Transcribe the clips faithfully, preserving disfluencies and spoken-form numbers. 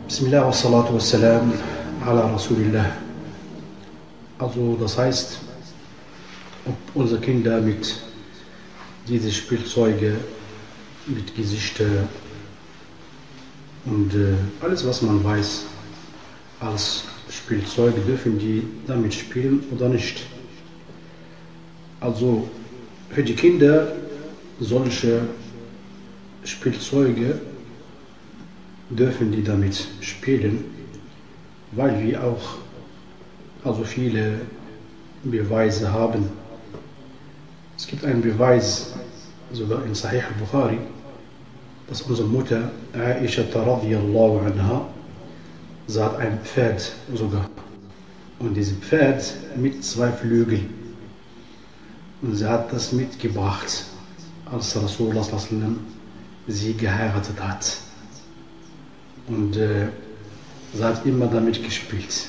Bismillah wa salatu wa salam ala Rasulillah. Also das heißt, ob unsere Kinder mit diesen Spielzeuge, mit Gesichter und äh, alles was man weiß als Spielzeuge, dürfen die damit spielen oder nicht. Also für die Kinder solche Spielzeuge dürfen die damit spielen, weil wir auch also viele Beweise haben. Es gibt einen Beweis, sogar in Sahih al-Bukhari, dass unsere Mutter Aisha radiyallahu anha, sie hat ein Pferd sogar. Und dieses Pferd mit zwei Flügeln. Und sie hat das mitgebracht, als Rasulullah sallallahu alaihi wasallam sie geheiratet hat. Und äh, sie hat immer damit gespielt.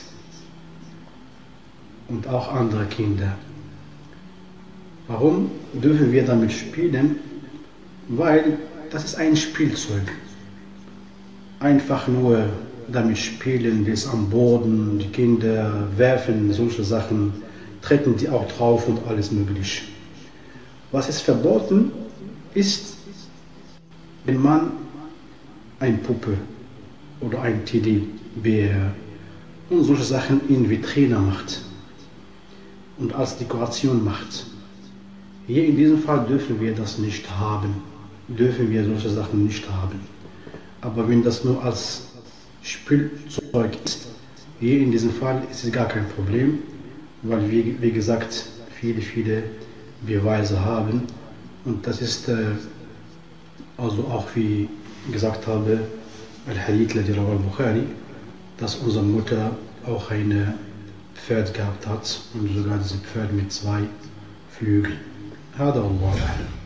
Und auch andere Kinder. Warum dürfen wir damit spielen? Weil das ist ein Spielzeug. Einfach nur damit spielen, wie es am Boden, die Kinder werfen solche Sachen, treten die auch drauf und alles mögliche. Was ist verboten ist, wenn man eine Puppe oder ein Teddybär und solche Sachen in Vitrine macht und als Dekoration macht. Hier in diesem Fall dürfen wir das nicht haben, dürfen wir solche Sachen nicht haben. Aber wenn das nur als Spielzeug ist, hier in diesem Fall ist es gar kein Problem, weil wir, wie gesagt, viele, viele Beweise haben. Und das ist äh, also auch, wie ich gesagt habe, Al-Hadith ladhi rawahu al-Bukhari, dass unsere Mutter auch ein Pferd gehabt hat und sogar dieses Pferd mit zwei Flügeln. هذا والله أعلم.